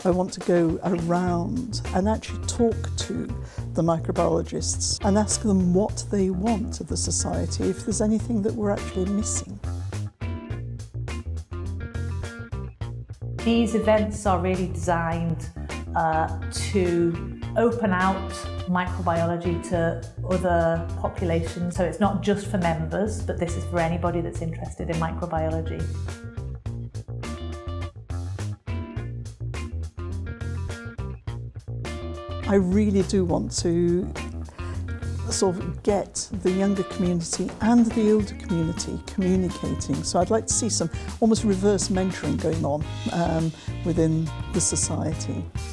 I want to go around and actually talk to the microbiologists and ask them what they want of the society, if there's anything that we're actually missing. These events are really designed to open out microbiology to other populations, so it's not just for members, but this is for anybody that's interested in microbiology. I really do want to sort of get the younger community and the older community communicating. So I'd like to see some almost reverse mentoring going on within the society.